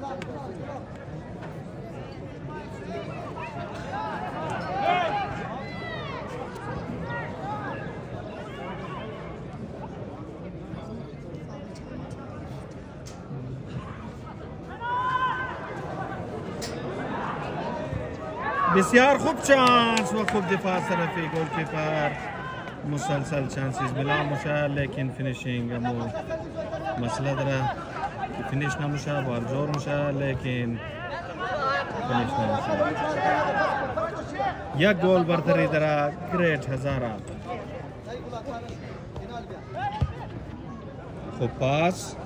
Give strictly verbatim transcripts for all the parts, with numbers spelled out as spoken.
بسیار خوب چانس و خوب دفاع طرفی گل کیپر مسلسل چانسیز میلا میشه لیکن فینیشینگ مو مسئله داره فینیش نمیشه بار جور میشه لیکن فینیش نمیشه یک گل برتری داره گریت هزاره خوب پاس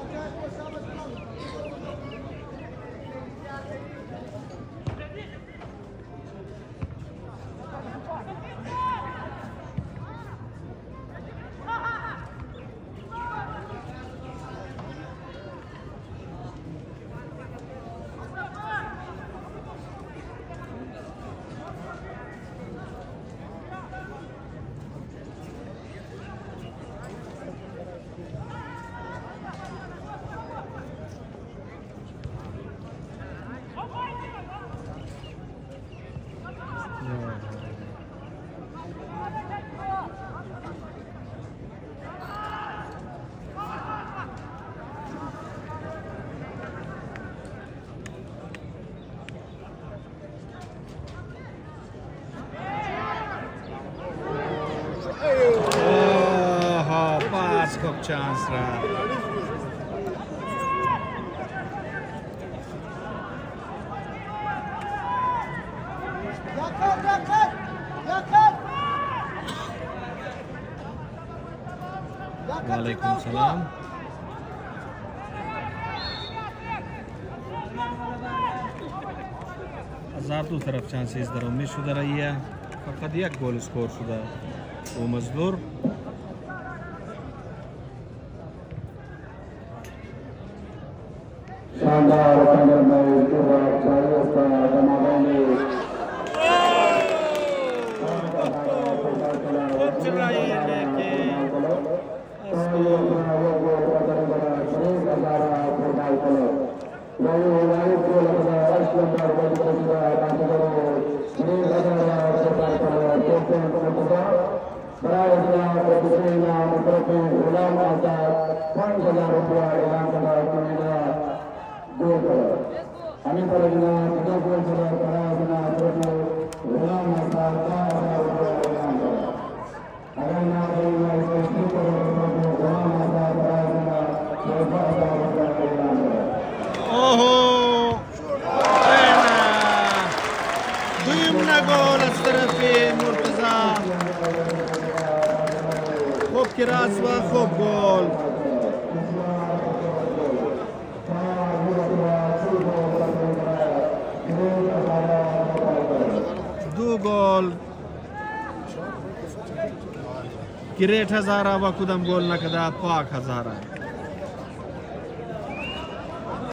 خوب چانس را وعلیکم سلام از هر دو طرف چانسیز در امید شده رایه فقط یک گل اسکور شده و مزدور शानदार संगर में पूरा चालीस का जमाने खूब चल रहा है लेके Kami pada dengan tiga puluh saudara para dengan terus ulang masa agar nak beri sesuatu kepada ulang masa para dengan اوه دویمنا گل از طرف مرتضی خوب کراس و خوب گل دو گل گریت هزاره و کدام گل نکده پاک هزاره